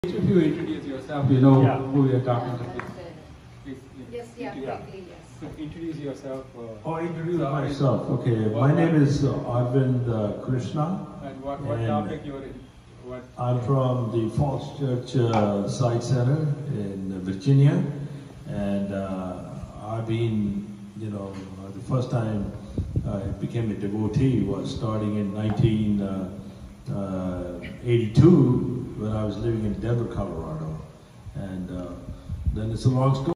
If you introduce yourself, you know who you're talking to. Please, Yes, quickly, yes. So introduce yourself. Introduce myself. Okay, my name is Arvind Krishna. And what topic you're in? I'm from the Falls Church Site Center in Virginia, and I've been, the first time I became a devotee was starting in 1982 when I was living in Denver, Colorado, and then it's a long story.